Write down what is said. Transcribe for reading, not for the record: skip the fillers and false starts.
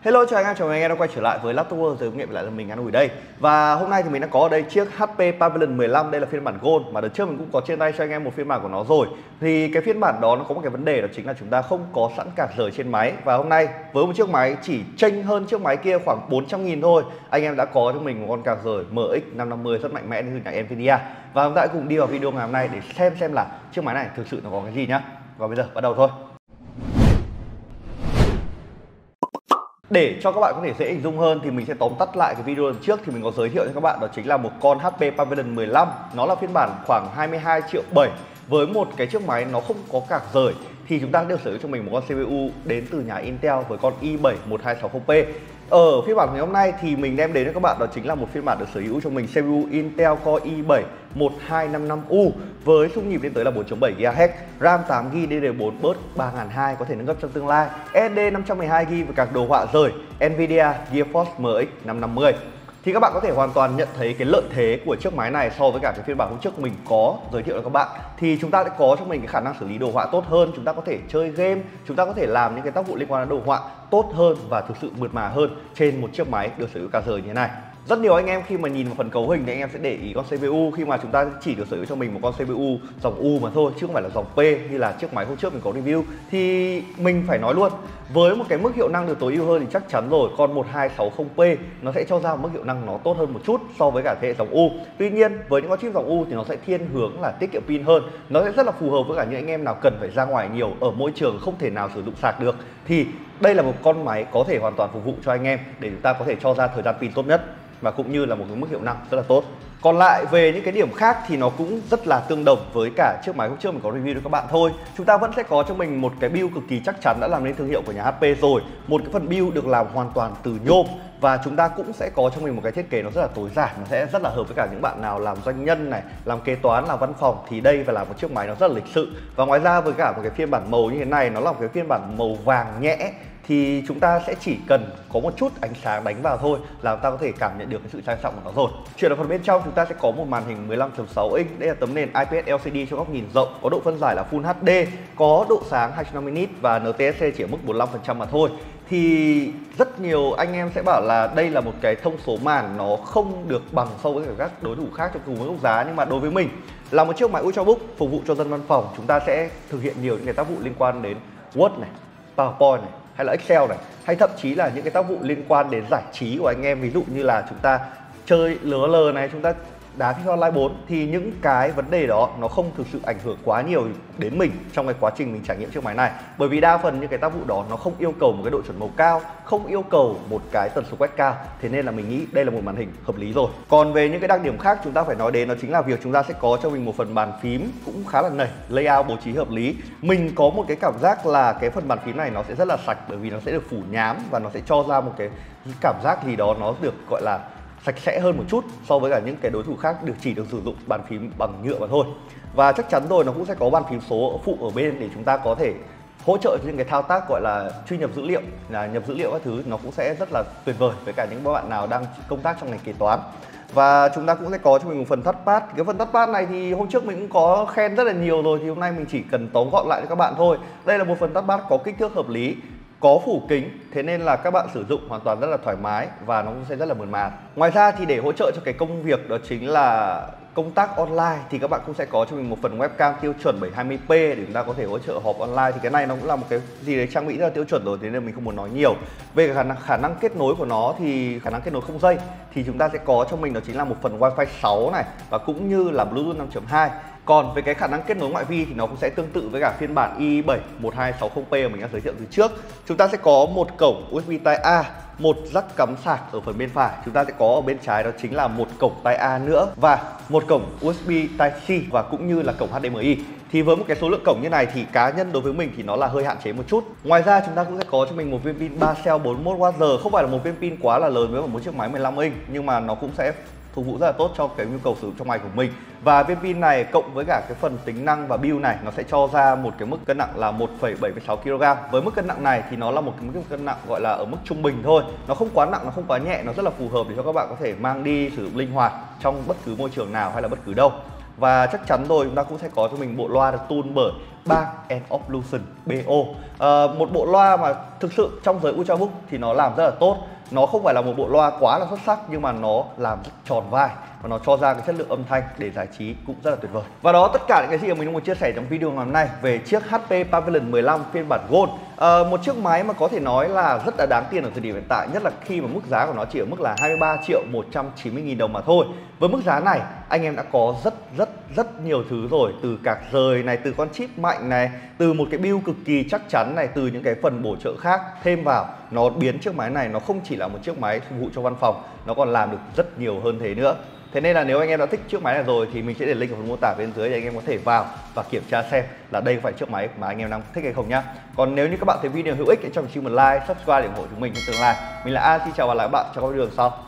Hello, chào anh em đã quay trở lại với Laptop World, giới nghiệm lại là mình An Ủi đây. Và hôm nay thì mình đã có ở đây chiếc HP Pavilion 15, đây là phiên bản Gold mà đợt trước mình cũng có trên tay cho anh em một phiên bản của nó rồi. Thì cái phiên bản đó nó có một cái vấn đề đó chính là chúng ta không có sẵn card rời trên máy. Và hôm nay với một chiếc máy chỉ chênh hơn chiếc máy kia khoảng 400.000 thôi, anh em đã có cho mình một con card rời MX 550 rất mạnh mẽ từ nhà Nvidia. Và chúng ta hãy cùng đi vào video ngày hôm nay để xem là chiếc máy này thực sự nó có cái gì nhá. Và bây giờ bắt đầu thôi. Để cho các bạn có thể dễ hình dung hơn thì mình sẽ tóm tắt lại cái video lần trước thì mình có giới thiệu cho các bạn đó chính là một con HP Pavilion 15. Nó là phiên bản khoảng 22,7 triệu với một cái chiếc máy nó không có card rời. Thì chúng ta được sở hữu cho mình một con CPU đến từ nhà Intel với con i7 1260p. Ở phiên bản ngày hôm nay thì mình đem đến cho các bạn đó chính là một phiên bản được sở hữu cho mình CPU Intel Core i7 1255U với xung nhịp lên tới là 4.7 GHz, RAM 8GB DDR4 bus 3200 có thể nâng cấp trong tương lai, SSD 512GB và các đồ họa rời Nvidia GeForce MX 550. Thì các bạn có thể hoàn toàn nhận thấy cái lợi thế của chiếc máy này so với cả cái phiên bản hôm trước mình có giới thiệu cho các bạn. Thì chúng ta sẽ có cho mình cái khả năng xử lý đồ họa tốt hơn, chúng ta có thể chơi game, chúng ta có thể làm những cái tác vụ liên quan đến đồ họa tốt hơn và thực sự mượt mà hơn trên một chiếc máy được sở hữu card rời như thế này. Rất nhiều anh em khi mà nhìn vào phần cấu hình thì anh em sẽ để ý con CPU khi mà chúng ta chỉ được sở hữu cho mình một con CPU dòng U mà thôi chứ không phải là dòng P như là chiếc máy hôm trước mình có review. Thì mình phải nói luôn, với một cái mức hiệu năng được tối ưu hơn thì chắc chắn rồi con 1260p nó sẽ cho ra một mức hiệu năng nó tốt hơn một chút so với cả thế hệ dòng U. Tuy nhiên với những con chip dòng U thì nó sẽ thiên hướng là tiết kiệm pin hơn, nó sẽ rất là phù hợp với cả những anh em nào cần phải ra ngoài nhiều ở môi trường không thể nào sử dụng sạc được. Thì đây là một con máy có thể hoàn toàn phục vụ cho anh em để chúng ta có thể cho ra thời gian pin tốt nhất và cũng như là một cái mức hiệu năng rất là tốt. Còn lại về những cái điểm khác thì nó cũng rất là tương đồng với cả chiếc máy hôm trước mình có review cho các bạn thôi. Chúng ta vẫn sẽ có cho mình một cái build cực kỳ chắc chắn đã làm nên thương hiệu của nhà HP rồi. Một cái phần build được làm hoàn toàn từ nhôm. Và chúng ta cũng sẽ có cho mình một cái thiết kế nó rất là tối giản, nó sẽ rất là hợp với cả những bạn nào làm doanh nhân này, làm kế toán, làm văn phòng thì đây phải là một chiếc máy nó rất là lịch sự. Và ngoài ra với cả một cái phiên bản màu như thế này, nó là một cái phiên bản màu vàng nhẽ thì chúng ta sẽ chỉ cần có một chút ánh sáng đánh vào thôi là chúng ta có thể cảm nhận được cái sự trang trọng của nó rồi. Chuyển ở phần bên trong chúng ta sẽ có một màn hình 15.6 inch, đây là tấm nền IPS LCD cho góc nhìn rộng, có độ phân giải là Full HD, có độ sáng 250 nit và NTSC chỉ ở mức 45% mà thôi. Thì rất nhiều anh em sẽ bảo là đây là một cái thông số màn nó không được bằng so với các đối thủ khác trong cùng với mức giá, nhưng mà đối với mình là một chiếc máy Ultrabook phục vụ cho dân văn phòng, chúng ta sẽ thực hiện nhiều những cái tác vụ liên quan đến Word này, PowerPoint này, hay là Excel này, hay thậm chí là những cái tác vụ liên quan đến giải trí của anh em, ví dụ như là chúng ta chơi LOL này, chúng ta đá FIFA Online 4 thì những cái vấn đề đó nó không thực sự ảnh hưởng quá nhiều đến mình trong cái quá trình mình trải nghiệm chiếc máy này, bởi vì đa phần những cái tác vụ đó nó không yêu cầu một cái độ chuẩn màu cao, không yêu cầu một cái tần số quét cao, thế nên là mình nghĩ đây là một màn hình hợp lý rồi. Còn về những cái đặc điểm khác chúng ta phải nói đến đó chính là việc chúng ta sẽ có cho mình một phần bàn phím cũng khá là nảy, layout bố trí hợp lý. Mình có một cái cảm giác là cái phần bàn phím này nó sẽ rất là sạch bởi vì nó sẽ được phủ nhám và nó sẽ cho ra một cái cảm giác gì đó nó được gọi là sạch sẽ hơn một chút so với cả những cái đối thủ khác chỉ được sử dụng bàn phím bằng nhựa mà thôi. Và chắc chắn rồi nó cũng sẽ có bàn phím số phụ ở bên để chúng ta có thể hỗ trợ cho những cái thao tác gọi là truy nhập dữ liệu, là nhập dữ liệu các thứ, nó cũng sẽ rất là tuyệt vời với cả những bạn nào đang công tác trong ngành kế toán. Và chúng ta cũng sẽ có cho mình một phần touchpad. Cái phần touchpad này thì hôm trước mình cũng có khen rất là nhiều rồi, thì hôm nay mình chỉ cần tóm gọn lại cho các bạn thôi. Đây là một phần touchpad có kích thước hợp lý, có phủ kính, thế nên là các bạn sử dụng hoàn toàn rất là thoải mái và nó cũng sẽ rất là mượt mà. Ngoài ra thì để hỗ trợ cho cái công việc đó chính là công tác online thì các bạn cũng sẽ có cho mình một phần webcam tiêu chuẩn 720p để chúng ta có thể hỗ trợ họp online. Thì cái này nó cũng là một cái gì đấy trang bị rất là tiêu chuẩn rồi, thế nên mình không muốn nói nhiều. Về khả năng kết nối của nó thì khả năng kết nối không dây thì chúng ta sẽ có cho mình đó chính là một phần Wi-Fi 6 này và cũng như là Bluetooth 5.2. Còn về cái khả năng kết nối ngoại vi thì nó cũng sẽ tương tự với cả phiên bản i7 1260p mà mình đã giới thiệu từ trước. Chúng ta sẽ có một cổng USB Type-A, một jack cắm sạc ở phần bên phải, chúng ta sẽ có ở bên trái đó chính là một cổng Type-A nữa và một cổng USB Type-C và cũng như là cổng HDMI. Thì với một cái số lượng cổng như này thì cá nhân đối với mình thì nó là hơi hạn chế một chút. Ngoài ra chúng ta cũng sẽ có cho mình một viên pin 3 cell 41Wh, không phải là một viên pin quá là lớn với một chiếc máy 15 inch nhưng mà nó cũng sẽ phục vụ rất là tốt cho cái nhu cầu sử dụng trong máy của mình. Và viên pin này cộng với cả cái phần tính năng và build này nó sẽ cho ra một cái mức cân nặng là 1,76 kg. Với mức cân nặng này thì nó là một cái mức cân nặng gọi là ở mức trung bình thôi, nó không quá nặng, nó không quá nhẹ, nó rất là phù hợp để cho các bạn có thể mang đi sử dụng linh hoạt trong bất cứ môi trường nào hay là bất cứ đâu. Và chắc chắn rồi chúng ta cũng sẽ có cho mình bộ loa được tune bởi Bang & Olufsen BO. Một bộ loa mà thực sự trong giới Ultrabook thì nó làm rất là tốt. Nó không phải là một bộ loa quá là xuất sắc nhưng mà nó làm rất tròn vai và nó cho ra cái chất lượng âm thanh để giải trí cũng rất là tuyệt vời. Và đó tất cả những cái gì mà mình muốn chia sẻ trong video ngày hôm nay về chiếc HP Pavilion 15 phiên bản Gold. Một chiếc máy mà có thể nói là rất là đáng tiền ở thời điểm hiện tại, nhất là khi mà mức giá của nó chỉ ở mức là 23.190.000 đồng mà thôi. Với mức giá này anh em đã có rất nhiều thứ rồi, từ cạc rời này, từ con chip mạnh này, từ một cái build cực kỳ chắc chắn này, từ những cái phần bổ trợ khác thêm vào, nó biến chiếc máy này nó không chỉ là một chiếc máy phục vụ cho văn phòng, nó còn làm được rất nhiều hơn thế nữa. Thế nên là nếu anh em đã thích chiếc máy này rồi thì mình sẽ để link ở phần mô tả bên dưới để anh em có thể vào và kiểm tra xem là đây có phải chiếc máy mà anh em đang thích hay không nhá. Còn nếu như các bạn thấy video hữu ích thì cho mình xin một like, subscribe để ủng hộ chúng mình trong tương lai. Mình là An, xin chào và hẹn gặp lại các bạn trong các video sau.